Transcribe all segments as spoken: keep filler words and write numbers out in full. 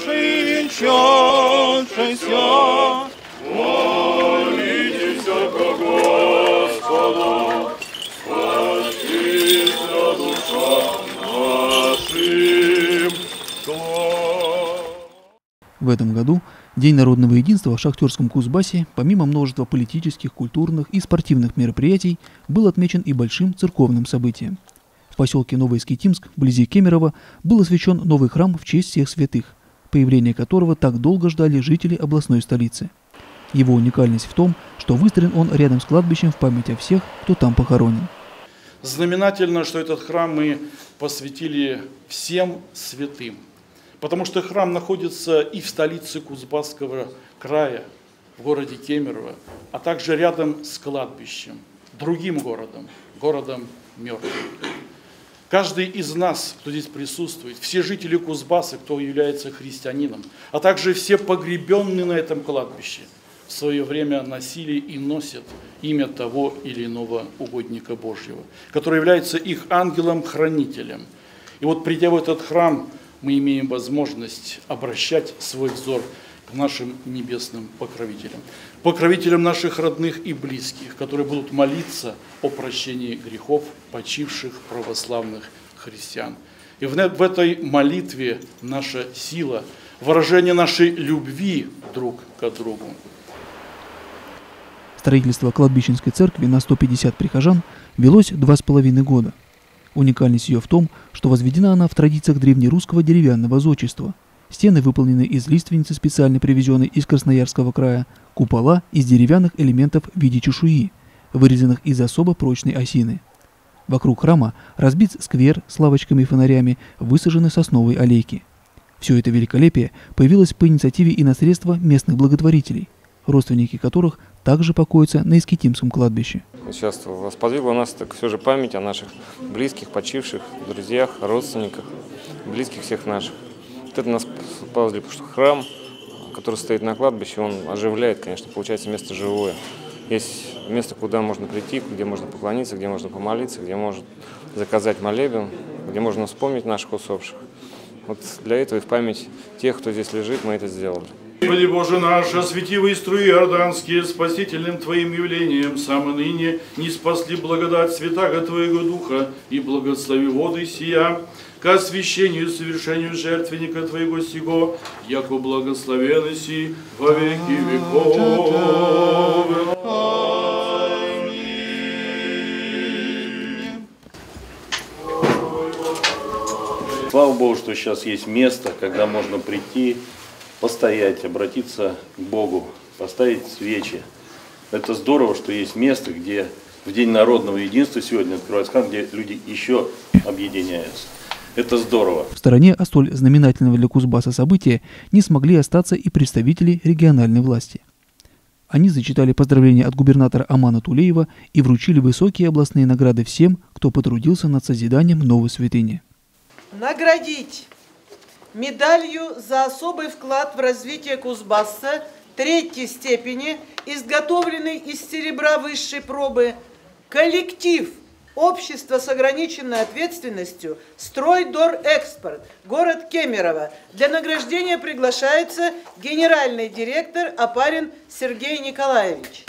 венчавшийся. Молитесь ко Господу, спасися душам нашим. В этом году День народного единства в шахтерском Кузбассе, помимо множества политических, культурных и спортивных мероприятий, был отмечен и большим церковным событием. В поселке Новоискитимск, вблизи Кемерово, был освящен новый храм в честь всех святых, появление которого так долго ждали жители областной столицы. Его уникальность в том, что выстроен он рядом с кладбищем в память о всех, кто там похоронен. Знаменательно, что этот храм мы посвятили всем святым, потому что храм находится и в столице Кузбасского края, в городе Кемерово, а также рядом с кладбищем, другим городом, городом мертвых. Каждый из нас, кто здесь присутствует, все жители Кузбасса, кто является христианином, а также все погребенные на этом кладбище, в свое время носили и носят имя того или иного угодника Божьего, который является их ангелом-хранителем. И вот, придя в этот храм, мы имеем возможность обращать свой взор к нашим небесным покровителям, покровителям наших родных и близких, которые будут молиться о прощении грехов почивших православных христиан. И в этой молитве наша сила, выражение нашей любви друг к другу. Строительство кладбищенской церкви на сто пятьдесят прихожан велось два с половиной года. Уникальность ее в том, что возведена она в традициях древнерусского деревянного зодчества. Стены выполнены из лиственницы, специально привезенной из Красноярского края, купола из деревянных элементов в виде чешуи, вырезанных из особо прочной осины. Вокруг храма разбит сквер с лавочками и фонарями, высажены сосновые аллейки. Все это великолепие появилось по инициативе и на средства местных благотворителей, родственники которых также покоятся на Искитимском кладбище. Сейчас восподвигла нас так все же память о наших близких, почивших, друзьях, родственниках, близких всех наших. Вот это нас спасли, потому что храм, который стоит на кладбище, он оживляет, конечно, получается место живое. Есть место, куда можно прийти, где можно поклониться, где можно помолиться, где можно заказать молебен, где можно вспомнить наших усопших. Вот для этого и в память тех, кто здесь лежит, мы это сделали. Господи Боже наш, осветивые струи иорданские, спасительным Твоим явлением, самое ныне не спасли благодать святаго Твоего Духа, и благослови воды сия, к освящению и совершению жертвенника Твоего сего, яко благословен си во веки веков. Слава Богу, что сейчас есть место, когда можно прийти, постоять, обратиться к Богу, поставить свечи. Это здорово, что есть место, где в День народного единства сегодня открывается храм, где люди еще объединяются. Это здорово. В стороне от столь знаменательного для Кузбасса события не смогли остаться и представители региональной власти. Они зачитали поздравления от губернатора Амана Тулеева и вручили высокие областные награды всем, кто потрудился над созиданием новой святыни. Наградить медалью за особый вклад в развитие Кузбасса третьей степени, изготовленный из серебра высшей пробы, коллектив Общество с ограниченной ответственностью «Стройдорэкспорт», город Кемерово. Для награждения приглашается генеральный директор Опарин Сергей Николаевич.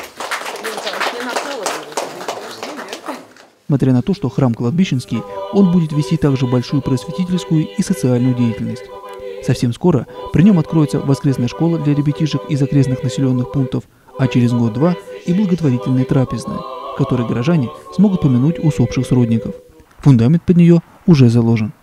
Несмотря на то, что храм кладбищенский, он будет вести также большую просветительскую и социальную деятельность. Совсем скоро при нем откроется воскресная школа для ребятишек из окрестных населенных пунктов, а через год-два и благотворительная трапезная, в которой горожане смогут помянуть усопших сродников. Фундамент под нее уже заложен.